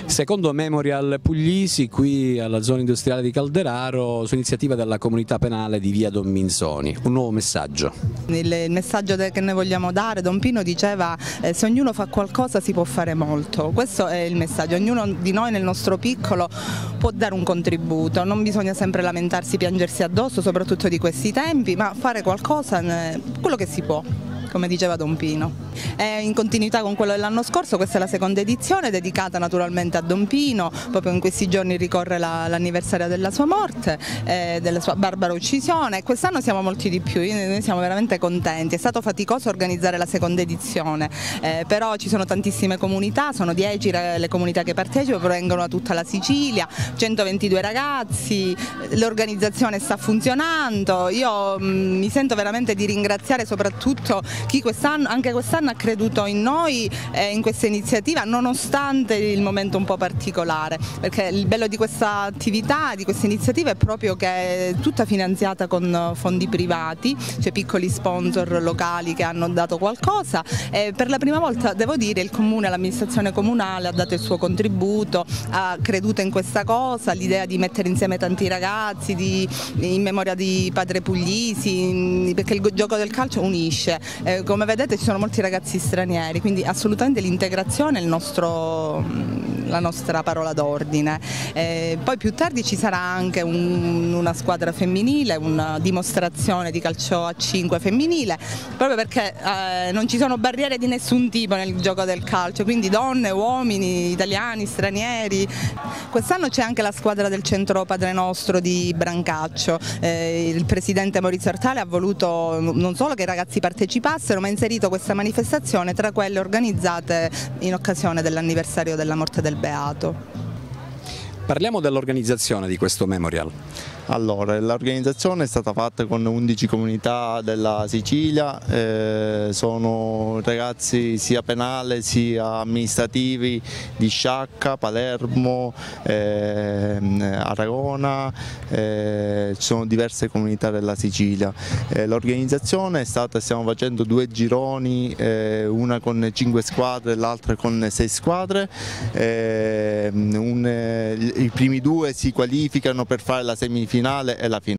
Secondo Memorial Puglisi, qui alla zona industriale di Calderaro, su iniziativa della comunità penale di via Don Minzoni. Un nuovo messaggio. Il messaggio che noi vogliamo dare, Don Pino diceva se ognuno fa qualcosa si può fare molto. Questo è il messaggio, ognuno di noi nel nostro piccolo può dare un contributo, non bisogna sempre lamentarsi, piangersi addosso, soprattutto di questi tempi, ma fare qualcosa, quello che si può, come diceva Don Pino. È in continuità con quello dell'anno scorso, questa è la seconda edizione dedicata naturalmente a Don Pino, proprio in questi giorni ricorre l'anniversario della sua morte, della sua barbara uccisione. Quest'anno siamo molti di più, noi siamo veramente contenti, è stato faticoso organizzare la seconda edizione, però ci sono tantissime comunità, sono 10 le comunità che partecipano, provengono da tutta la Sicilia, 122 ragazzi, l'organizzazione sta funzionando, io mi sento veramente di ringraziare soprattutto chi anche quest'anno ha creduto in noi e in questa iniziativa nonostante il momento un po' particolare, perché il bello di questa attività, di questa iniziativa è proprio che è tutta finanziata con fondi privati, c'è piccoli sponsor locali che hanno dato qualcosa e per la prima volta devo dire il comune, l'amministrazione comunale ha dato il suo contributo, ha creduto in questa cosa, l'idea di mettere insieme tanti ragazzi in memoria di Padre Puglisi, perché il gioco del calcio unisce, come vedete ci sono molti ragazzi stranieri, quindi assolutamente l'integrazione è la nostra parola d'ordine. Poi più tardi ci sarà anche una squadra femminile, una dimostrazione di calcio a 5 femminile, proprio perché non ci sono barriere di nessun tipo nel gioco del calcio, quindi donne, uomini, italiani, stranieri. Quest'anno c'è anche la squadra del centro Padre Nostro di Brancaccio, il presidente Maurizio Artale ha voluto non solo che i ragazzi partecipassero, ma ha inserito questa manifestazione tra quelle organizzate in occasione dell'anniversario della morte del Beato. Parliamo dell'organizzazione di questo Memorial. Allora, l'organizzazione è stata fatta con 11 comunità della Sicilia, sono ragazzi sia penale sia amministrativi di Sciacca, Palermo, Aragona, ci sono diverse comunità della Sicilia. L'organizzazione è stata, stiamo facendo 2 gironi, una con 5 squadre e l'altra con 6 squadre, i primi 2 si qualificano per fare la semifinale e la finale.